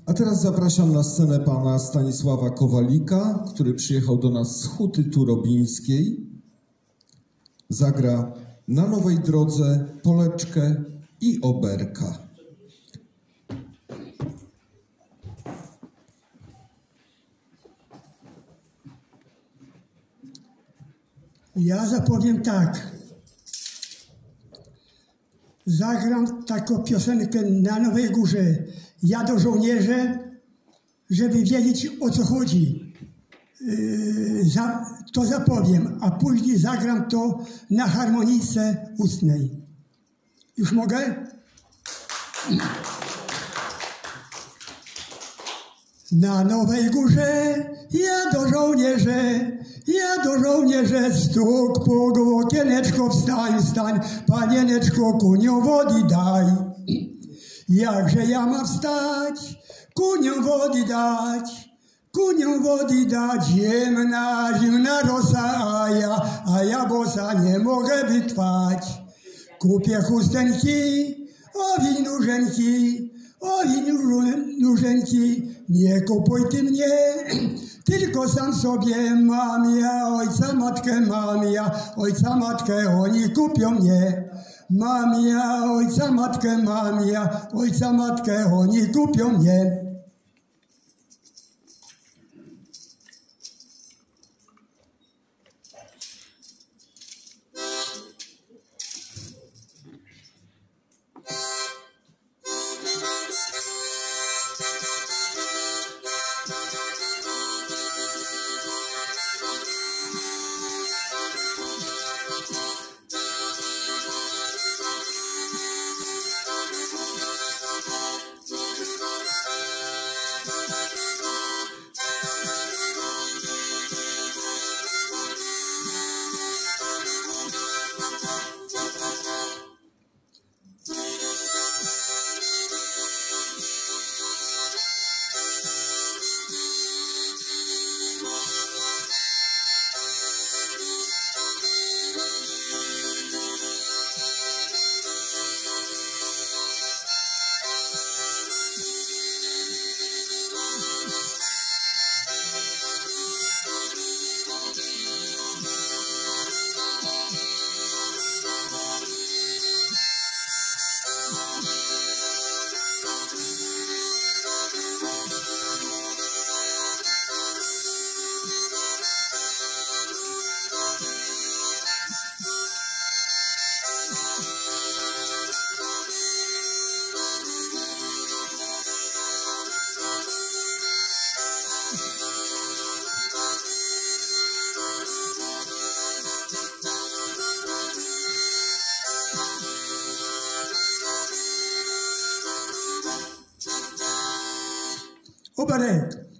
A teraz zapraszam na scenę pana Stanisława Kowalika, który przyjechał do nas z Huty Turobińskiej. Zagra Na nowej drodze, Poleczkę i Oberka. Ja zapowiem tak. Zagram taką piosenkę Na Nowej Górze. Ja do żołnierzy, żeby wiedzieć, o co chodzi. To zapowiem, a później zagram to na harmonijce ustnej. Już mogę? Na Nowej Górze ja do żołnierzy, stuk puk w okieneczko, wstań, wstań, panieneczko, kuniom wody daj. Jakże ja mam wstać, kuniom wody dać, zimna rosa, a ja bosa nie mogę wytrwać. Kupię chustenki, owiń nóżenki, nie kupuj ty mnie, tylko sam sobie mam ja, ojca matkę, oni kupią mnie. Mam ja, ojca matkę, oni kupią mnie. Oberek.